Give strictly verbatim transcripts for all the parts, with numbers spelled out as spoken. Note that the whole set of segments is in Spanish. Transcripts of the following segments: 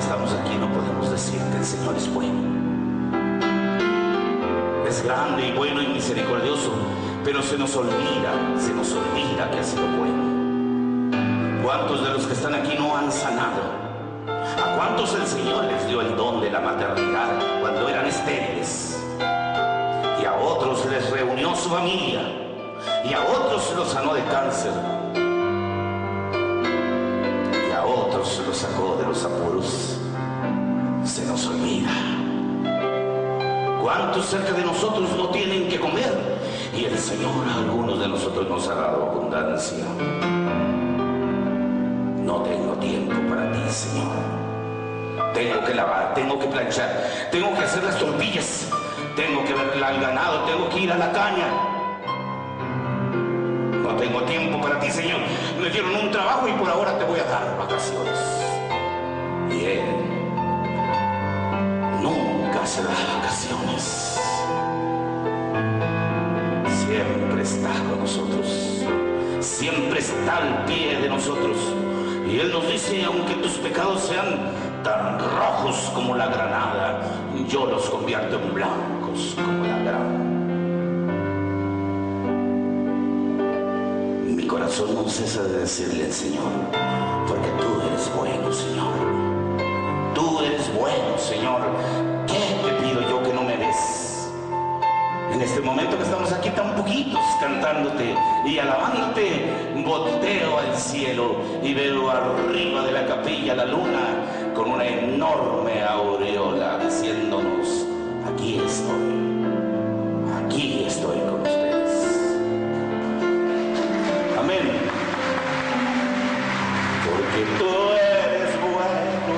estamos aquí no podemos decir que el Señor es bueno. Es grande y bueno y misericordioso, pero se nos olvida, se nos olvida que ha sido bueno. ¿Cuántos de los que están aquí no han sanado? ¿A cuántos el Señor les dio el don de la maternidad cuando eran estériles? Y a otros les reunió su familia, y a otros los sanó de cáncer, y a otros los sacó de los apuros. Se nos olvida. ¿Cuántos cerca de nosotros no tienen que comer? Y el Señor a algunos de nosotros nos ha dado abundancia. No tengo tiempo para ti, Señor. Tengo que lavar, tengo que planchar, tengo que hacer las tortillas, tengo que ver al ganado, tengo que ir a la caña. No tengo tiempo para ti, Señor. Me dieron un trabajo y por ahora te voy a dar vacaciones. Y Él nunca se da vacaciones. Siempre está con nosotros, siempre está al pie de nosotros. Y Él nos dice, aunque tus pecados sean tan rojos como la granada, yo los convierto en blancos como la grana. Mi corazón no cesa de decirle al Señor, porque tú eres bueno, Señor. Tú eres bueno, Señor. ¿Qué te pido yo que no me des? En este momento que estamos aquí tan poquitos cantándote y alabándote, volteo al cielo y veo arriba de la capilla la luna con una enorme aureola diciéndonos, aquí estoy, aquí estoy con ustedes. Amén. Porque tú eres bueno,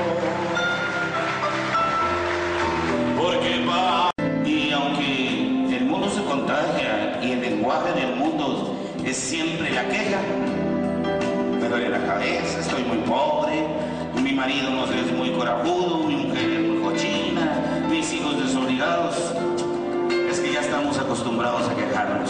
porque va. Y aunque el mundo se contagia y el lenguaje del mundo es siempre la queja, me duele la cabeza, estoy muy pobre, mi marido no es muy corajudo, mi mujer es muy cochina, mis hijos desobligados, es que ya estamos acostumbrados a quejarnos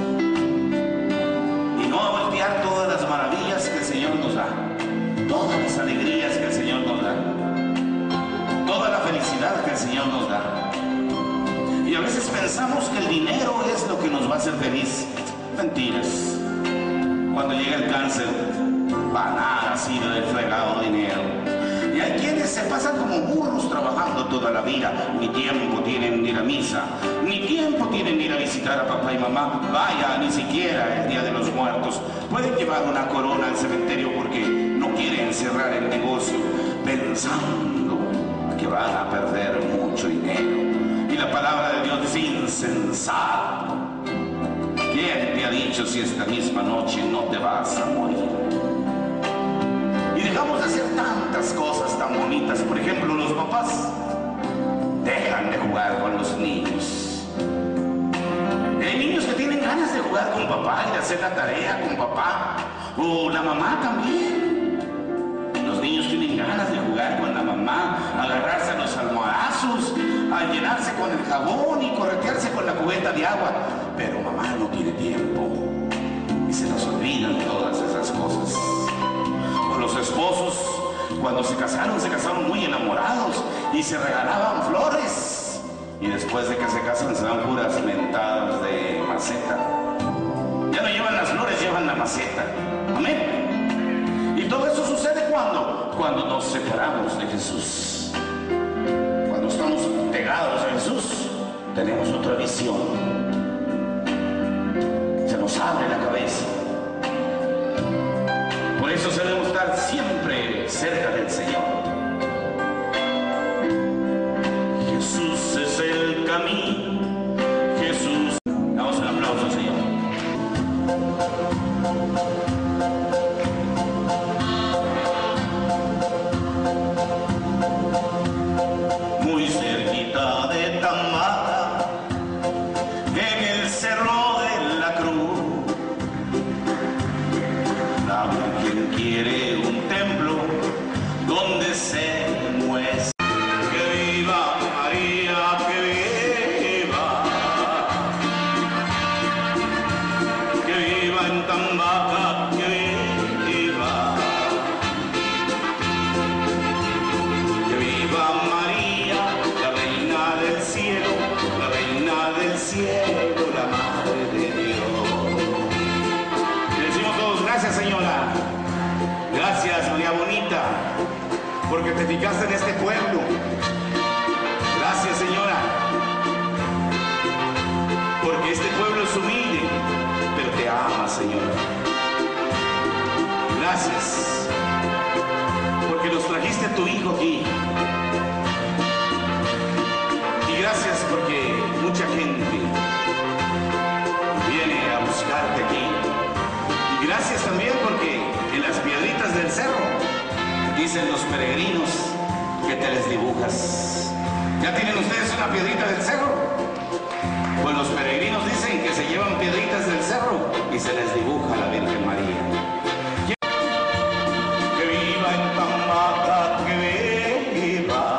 y no a voltear todas las maravillas que el Señor nos da, todas las alegrías que el Señor nos da, toda la felicidad que el Señor nos da. Y a veces pensamos que el dinero es lo que nos va a hacer feliz. Mentiras. Cuando llega el cáncer, van a así del fregado dinero. Y hay quienes se pasan como burros trabajando toda la vida. Ni tiempo tienen de ir a misa, ni tiempo tienen de ir a visitar a papá y mamá. Vaya, ni siquiera el Día de los Muertos. Pueden llevar una corona al cementerio porque no quieren cerrar el negocio, pensando que van a perder mucho dinero. Y la palabra de Dios dice, insensato. ¿Quién te ha dicho si esta misma noche no te vas a morir? Y dejamos de hacer tantas cosas tan bonitas. Por ejemplo, los papás dejan de jugar con los niños. Hay niños que tienen ganas de jugar con papá y de hacer la tarea con papá. O la mamá también. Los niños tienen ganas de jugar con la mamá, agarrarse a los almohadazos, a llenarse con el jabón y corretearse con la cubeta de agua. Pero mamá no tiene tiempo y se nos olvidan todas esas cosas. O los esposos, cuando se casaron, se casaron muy enamorados y se regalaban flores. Y después de que se casan se dan puras mentadas de maceta. Ya no llevan las flores, llevan la maceta. Amén. Y todo eso sucede cuando, cuando nos separamos de Jesús. Cuando estamos pegados a Jesús, tenemos otra visión. Se nos abre la cabeza. Por eso debemos estar siempre cerca del Señor. Jesús es el camino. Jesús. Damos un aplauso al Señor. Muy cerquita de Tamara, en el cerro de la cruz, la Virgen quiere un templo donde se muestre. Que viva María, que viva, que viva en Tambaca, que viva, que viva. porque te fijaste en este pueblo. Gracias, Señora, porque este pueblo es humilde, pero te ama, Señora. Gracias, porque nos trajiste a tu Hijo aquí. Y gracias porque mucha gente viene a buscarte aquí. Y gracias también porque en las piedritas del cerro dicen los peregrinos que te les dibujas. ¿Ya tienen ustedes una piedrita del cerro? Pues los peregrinos dicen que se llevan piedritas del cerro y se les dibuja a la Virgen María. Que viva en Tamaca, que viva.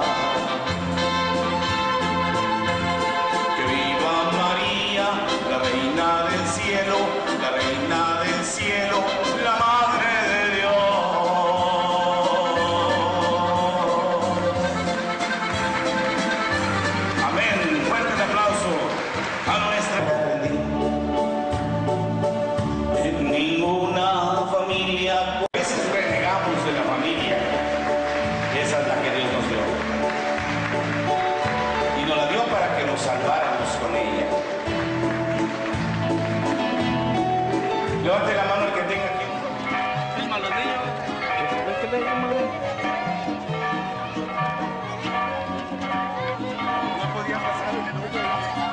Que viva María, la reina del cielo, la reina del cielo, la madre de Dios. Amén. Fuerte el aplauso a nuestra. En ninguna familia, a veces renegamos de la familia. Esa es la que Dios nos dio. Y nos la dio para que nos salváramos con ella. Levante la mano el que tenga aquí. Misma los niños. ¿Ves que le no podía pasar en el hoyo?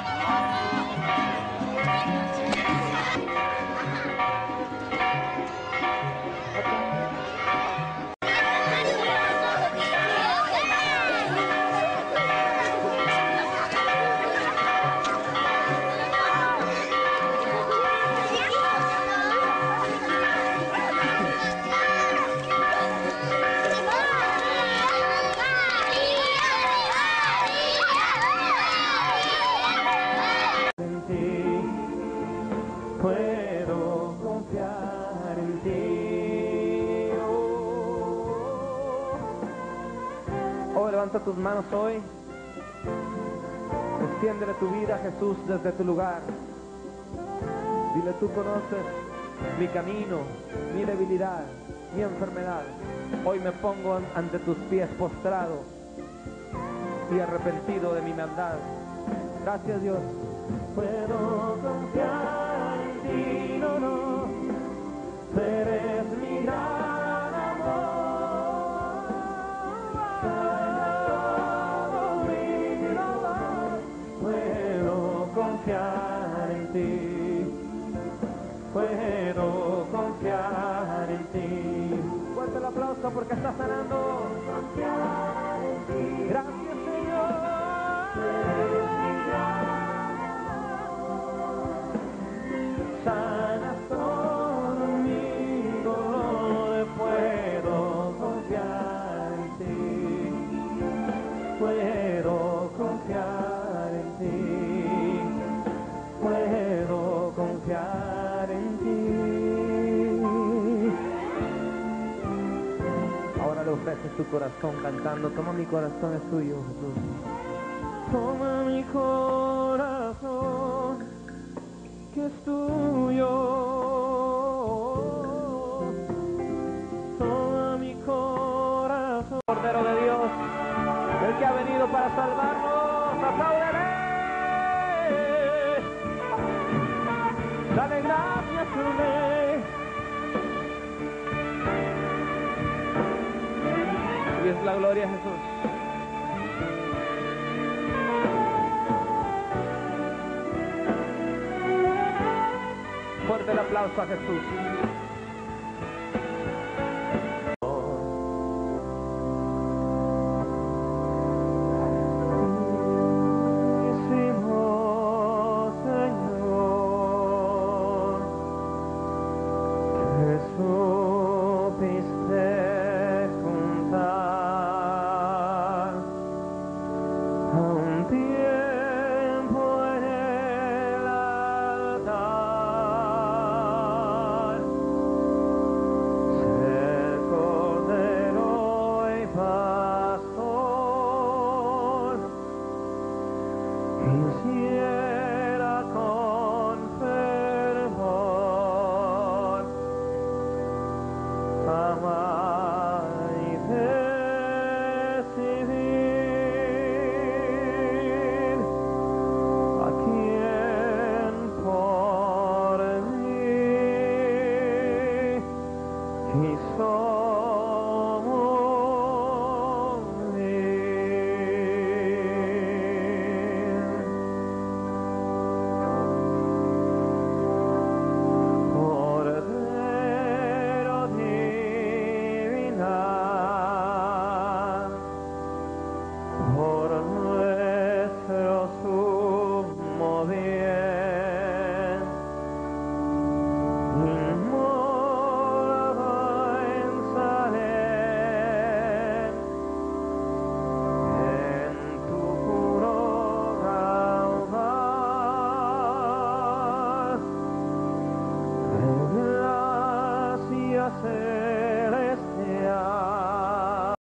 Puedo confiar en ti. Oh, oh, levanta tus manos hoy. Extiéndele tu vida a Jesús desde tu lugar. Dile, tú conoces mi camino, mi debilidad, mi enfermedad. Hoy me pongo ante tus pies postrado y arrepentido de mi maldad. Gracias, Dios. Puedo confiar en ti, no, no, eres mi gran amor, mi amor. Puedo confiar en ti, puedo confiar en ti. Fuerte el aplauso porque está sanando. Confiar en ti. Gracias, Señor. Sanas todo mi dolor, puedo confiar en ti, puedo confiar en ti, puedo confiar en ti. Ahora le ofreces tu corazón cantando, toma mi corazón, es tuyo, Jesús. Toma mi corazón, que es tuyo. Toma mi corazón. Cordero de Dios, el que ha venido para salvarnos, apláudele. Dale gracias, Rey. Y es la gloria a Jesús. Fuerte el aplauso a Jesús.